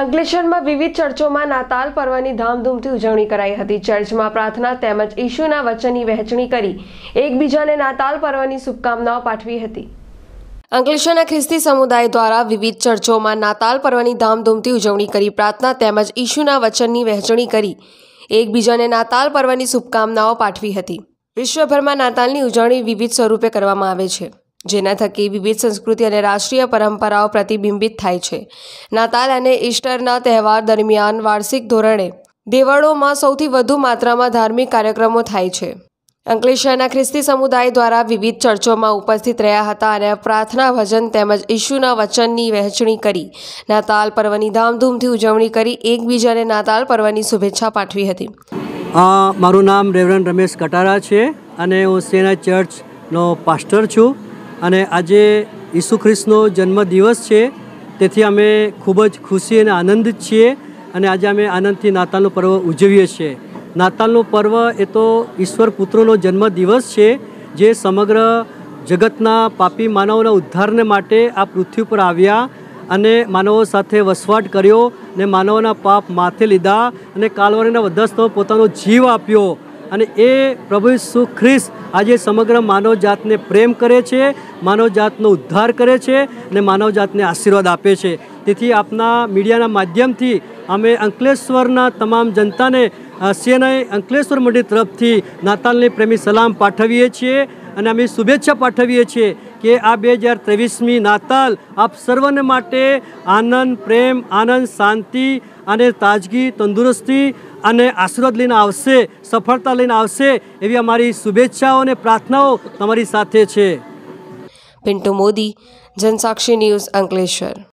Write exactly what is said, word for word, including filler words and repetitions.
અંકલેશ્વરમાં વિવિધ ચર્ચોમાં નાતાલ પર્વની ધામધૂમથી ઉજવણી કરાઈ હતી। ચર્ચમાં પ્રાર્થના તેમજ ઈશુના વચનની વહેંચણી કરી એકબીજાને નાતાલ પર્વની શુભકામનાઓ પાઠવી હતી। અંકલેશ્વરના ખ્રિસ્તી સમુદાય દ્વારા વિવિધ ચર્ચોમાં નાતાલ પર્વની ધામધૂમથી ઉજવણી કરી પ્રાર્થના તેમજ ઈશુના વચનની વહેંચણી કરી એકબીજાને નાતાલ પર્વની શુભકામનાઓ પાઠવી હતી। વિશ્વભરમાં નાતાલની ઉજવણી વિવિધ સ્વરૂપે કરવામાં આવે છે, જેના થકી વિવિધ સંસ્કૃતિ અને રાષ્ટ્રીય પરંપરાઓ પ્રતિબિંબિત થાય છે। નાતાલ અને ઈસ્ટરના તહેવાર દરમિયાન વાર્ષિક ધોરણે દેવળોમાં સૌથી વધુ માત્રામાં ધાર્મિક કાર્યક્રમો થાય છે। અંકલેશ્વરના ખ્રિસ્તી સમુદાય દ્વારા વિવિધ ચર્ચોમાં ઉપસ્થિત રહ્યા હતા અને પ્રાર્થના ભજન તેમજ ઈશુના વચનની વહેંચણી કરી નાતાલ પર્વની ધામધૂમથી ઉજવણી કરી એકબીજાને નાતાલ પર્વની શુભેચ્છા પાઠવી હતી। મારું નામ રેવરન્ડ રમેશ કટારા છે અને હું સેના ચર્ચનો પાસ્ટર છું અને આજે ઈસુ ખ્રિસ્તનો જન્મદિવસ છે, તેથી અમે ખૂબ જ ખુશી અને આનંદિત છીએ અને આજે અમે આનંદથી નાતાલનો પર્વ ઉજવીએ છીએ। નાતાલનો પર્વ એ તો ઈશ્વર પુત્રનો જન્મદિવસ છે, જે સમગ્ર જગતના પાપી માનવોના ઉદ્ધારને માટે આ પૃથ્વી પર આવ્યા અને માનવો સાથે વસવાટ કર્યો ને માનવોના પાપ માથે લીધા અને કાલવારીના વધા સ્થળે પોતાનો જીવ આપ્યો અને એ પ્રભુ ઈસુ ખ્રિસ્ત આજે સમગ્ર માનવ જાતને પ્રેમ કરે છે, માનવ જાતનો ઉદ્ધાર કરે છે અને માનવ જાતને આશીર્વાદ આપે છે। તેથી આપના મીડિયાના માધ્યમથી અમે અંકલેશ્વરના તમામ જનતાને સીએનઆઈ અંકલેશ્વર મંડળ તરફથી નાતાલની પ્રેમી સલામ પાઠવીએ છીએ અને અમે શુભેચ્છા પાઠવીએ છીએ કે આ બે હજાર ત્રેવીસમી નાતાલ આપ સર્વને માટે આનંદ, પ્રેમ, આનંદ, શાંતિ અને તાજગી, તંદુરસ્તી અને આશીર્વાદ લઈને આવશે, સફળતા લઈને આવશે એવી અમારી શુભેચ્છાઓ અને પ્રાર્થનાઓ તમારી સાથે છે। પિન્ટુ મોદી, જનસાક્ષી ન્યૂઝ, અંકલેશ્વર।